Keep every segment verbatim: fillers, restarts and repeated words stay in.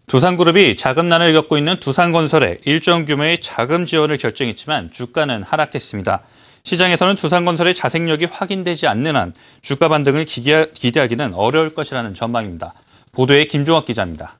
두산그룹이 자금난을 겪고 있는 두산건설에 일정 규모의 자금 지원을 결정했지만 주가는 하락했습니다. 시장에서는 두산건설의 자생력이 확인되지 않는 한 주가 반등을 기대하기는 어려울 것이라는 전망입니다. 보도에 김종학 기자입니다.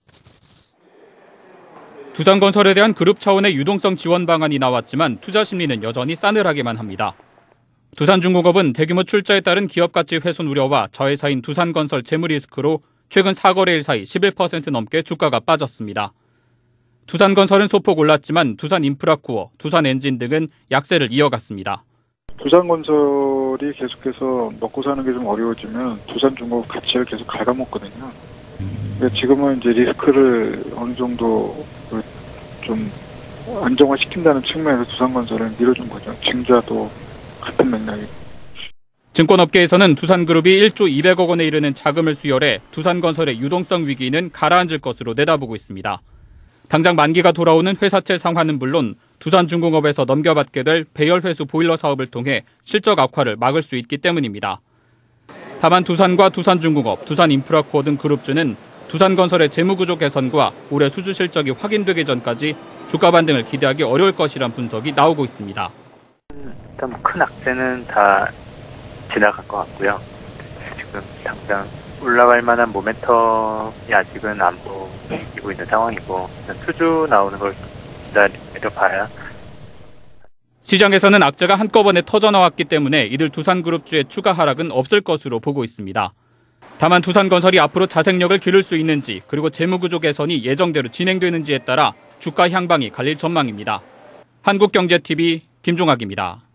두산건설에 대한 그룹 차원의 유동성 지원 방안이 나왔지만 투자 심리는 여전히 싸늘하게만 합니다. 두산중공업은 대규모 출자에 따른 기업 가치 훼손 우려와 자회사인 두산건설 재무 리스크로 최근 사 거래일 사이 십일 퍼센트 넘게 주가가 빠졌습니다. 두산건설은 소폭 올랐지만 두산인프라코어, 두산엔진 등은 약세를 이어갔습니다. 두산건설이 계속해서 먹고 사는 게 좀 어려워지면 두산중공업 가치를 계속 갉아먹거든요. 지금은 이제 리스크를 어느 정도 좀 안정화시킨다는 측면에서 두산건설을 밀어준 거죠. 증자도 같은 맥락이고. 증권업계에서는 두산그룹이 일조 이백억 원에 이르는 자금을 수혈해 두산건설의 유동성 위기는 가라앉을 것으로 내다보고 있습니다. 당장 만기가 돌아오는 회사채 상환은 물론 두산중공업에서 넘겨받게 될 배열회수 보일러 사업을 통해 실적 악화를 막을 수 있기 때문입니다. 다만 두산과 두산중공업, 두산인프라코어 등 그룹주는 두산건설의 재무구조 개선과 올해 수주 실적이 확인되기 전까지 주가 반등을 기대하기 어려울 것이란 분석이 나오고 있습니다. 일단 뭐 큰 악재는 다 지나갈 것 같고요. 지금 당장 올라갈 만한 모멘텀이 아직은 안 보이고 있는 상황이고 수주 나오는 걸 기다려봐야. 시장에서는 악재가 한꺼번에 터져나왔기 때문에 이들 두산그룹주의 추가 하락은 없을 것으로 보고 있습니다. 다만 두산건설이 앞으로 자생력을 기를 수 있는지 그리고 재무구조 개선이 예정대로 진행되는지에 따라 주가 향방이 갈릴 전망입니다. 한국경제티비 김종학입니다.